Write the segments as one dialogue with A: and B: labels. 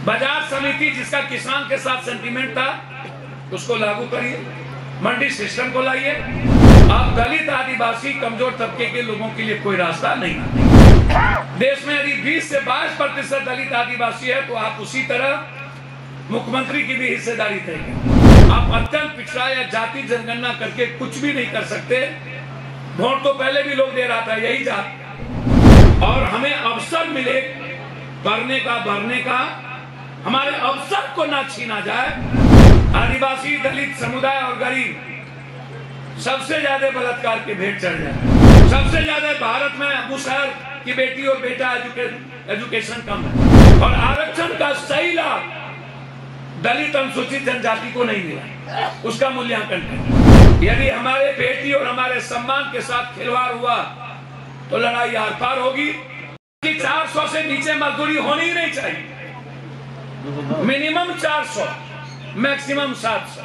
A: बाजार समिति जिसका किसान के साथ सेंटीमेंट था उसको लागू करिए, मंडी सिस्टम को लाइए। अब दलित आदिवासी कमजोर तबके के लोगों के लिए कोई रास्ता नहीं। देश में यदि 20 से 22% दलित आदिवासी है तो आप उसी तरह मुख्यमंत्री की भी हिस्सेदारी तय करें। आप अत्यंत पिछड़ा या जाति जनगणना करके कुछ भी नहीं कर सकते। वोट तो पहले भी लोग दे रहा था यही जात, और हमें अवसर मिले करने का, भरने का, हमारे अवसर को ना छीना जाए। आदिवासी, दलित समुदाय और गरीब सबसे ज्यादा बलात्कार के भेंट चढ़ जाए। सबसे ज्यादा भारत में अबू शहर की बेटी और बेटा एजुकेशन कम है, और आरक्षण का सही लाभ दलित अनुसूचित जनजाति को नहीं मिला। उसका मूल्यांकन करें। यदि हमारे बेटी और हमारे सम्मान के साथ खिलवाड़ हुआ तो लड़ाई आर पार होगी। 400 से नीचे मजदूरी होनी ही नहीं चाहिए। Minimum 400, maximum 700।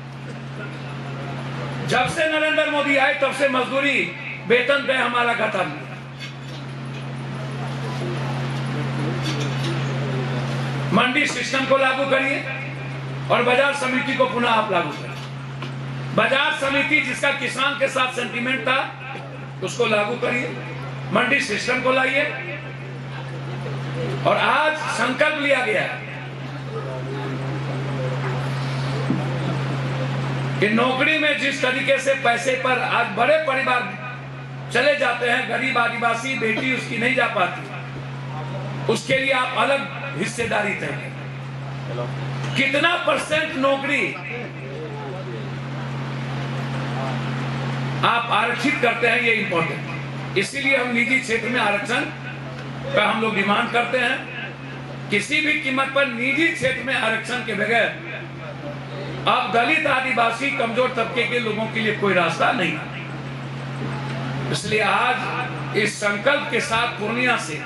A: जब से नरेंद्र मोदी आए तब से मजदूरी वेतन पे हमारा घटा लिया। मंडी सिस्टम को लागू करिए और बाजार समिति को पुनः आप लागू करिए। बाजार समिति जिसका किसान के साथ सेंटीमेंट था उसको लागू करिए, मंडी सिस्टम को लाइए। और आज संकल्प लिया गया है कि नौकरी में जिस तरीके से पैसे पर आज बड़े परिवार चले जाते हैं, गरीब आदिवासी बेटी उसकी नहीं जा पाती, उसके लिए आप अलग हिस्सेदारी तय करें। कितना % नौकरी आप आरक्षित करते हैं, ये इंपॉर्टेंट है। इसीलिए हम निजी क्षेत्र में आरक्षण का हम लोग डिमांड करते हैं। किसी भी कीमत पर निजी क्षेत्र में आरक्षण के बगैर अब दलित आदिवासी कमजोर तबके के लोगों के लिए कोई रास्ता नहीं। इसलिए आज इस संकल्प के साथ पूर्णिया से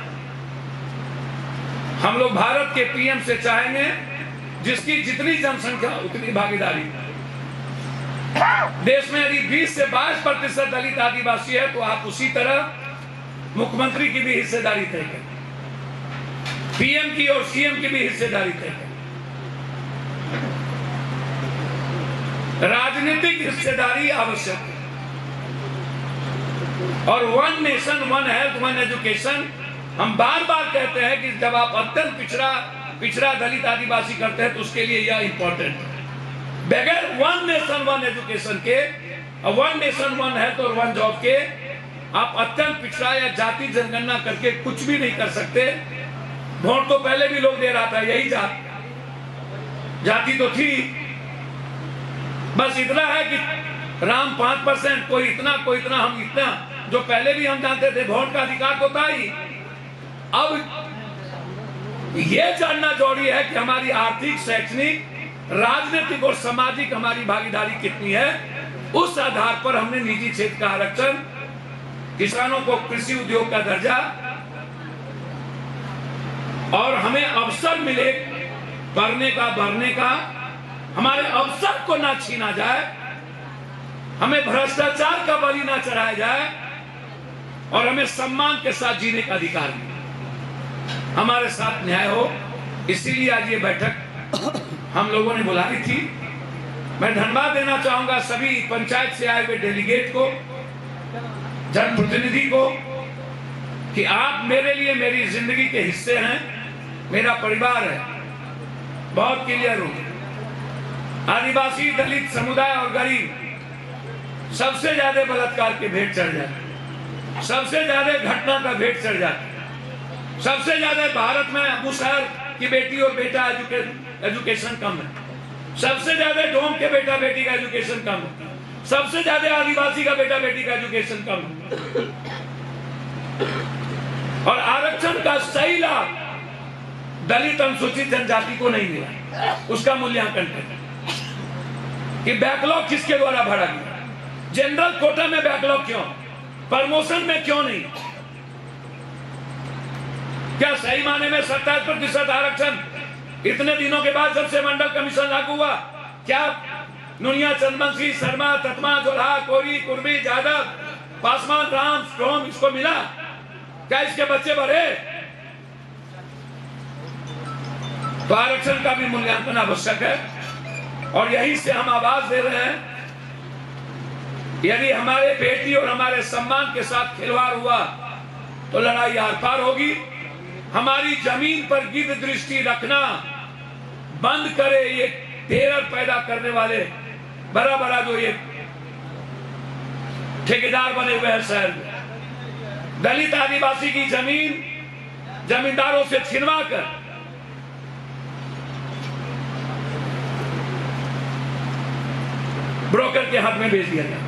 A: हम लोग भारत के पीएम से चाहेंगे जिसकी जितनी जनसंख्या उतनी भागीदारी। देश में यदि 20 से 22% दलित आदिवासी है तो आप उसी तरह मुख्यमंत्री की भी हिस्सेदारी तय करें, पीएम की और सीएम की भी हिस्सेदारी तय करें। राजनीतिक हिस्सेदारी आवश्यक है। और 1 नेशन 1 हेल्थ 1 एजुकेशन हम बार बार कहते हैं कि जब आप अत्यंत पिछड़ा दलित आदिवासी करते हैं तो उसके लिए यह इंपॉर्टेंट है। बगैर 1 नेशन 1 एजुकेशन के, 1 नेशन 1 हेल्थ और 1 जॉब के आप अत्यंत पिछड़ा या जाति जनगणना करके कुछ भी नहीं कर सकते। वोट तो पहले भी लोग दे रहा था यही जाति तो थी। बस इतना है कि राम 5%, कोई इतना कोई इतना, हम इतना, जो पहले भी हम जानते थे। वोट का अधिकार तो था ही। अब यह जानना जरूरी है कि हमारी आर्थिक, शैक्षणिक, राजनीतिक और सामाजिक हमारी भागीदारी कितनी है। उस आधार पर हमने निजी क्षेत्र का आरक्षण, किसानों को कृषि उद्योग का दर्जा, और हमें अवसर मिले करने का, भरने का, हमारे अवसर को ना छीना जाए, हमें भ्रष्टाचार का बलि ना चढ़ाया जाए, और हमें सम्मान के साथ जीने का अधिकार मिले, हमारे साथ न्याय हो। इसीलिए आज ये बैठक हम लोगों ने बुलाई थी। मैं धन्यवाद देना चाहूंगा सभी पंचायत से आए हुए डेलीगेट को, जनप्रतिनिधि को, कि आप मेरे लिए मेरी जिंदगी के हिस्से हैं, मेरा परिवार है। बहुत क्लियर हूं। आदिवासी, दलित समुदाय और गरीब सबसे ज्यादा बलात्कार के भेंट चढ़ जाते, सबसे ज्यादा घटना का भेंट चढ़ जाते, सबसे ज्यादा भारत में अबू शहर की बेटी और बेटा एजुकेशन कम है, सबसे ज्यादा डोम के बेटा बेटी का एजुकेशन कम है, सबसे ज्यादा आदिवासी का बेटा बेटी का एजुकेशन कम है। और आरक्षण का सही लाभ दलित अनुसूचित जनजाति को नहीं मिला। उसका मूल्यांकन करें कि बैकलॉग किसके द्वारा भरा गया, जनरल कोटा में बैकलॉग क्यों, प्रमोशन में क्यों नहीं। क्या सही माने में 27% आरक्षण इतने दिनों के बाद जब से मंडल कमीशन लागू हुआ, क्या नुनिया, चंदनसी, शर्मा, तत्मा, जोल्हा, कोरी, कुर्मी, जादव, पासवान, राम, स्ट्रोम इसको मिला? क्या इसके बच्चे बढ़े? तो आरक्षण का भी मूल्यांकन आवश्यक है और यहीं से हम आवाज दे रहे हैं, यदि हमारे बेटी और हमारे सम्मान के साथ खिलवाड़ हुआ तो लड़ाई आर पार होगी। हमारी जमीन पर गिद्ध दृष्टि रखना बंद करे ये टेरर पैदा करने वाले बड़ा बड़ा जो ये ठेकेदार बने हुए हैं शहर में। दलित आदिवासी की जमीन जमींदारों से छिनवा कर ब्रोकर के हाथ में भेज दिया गया।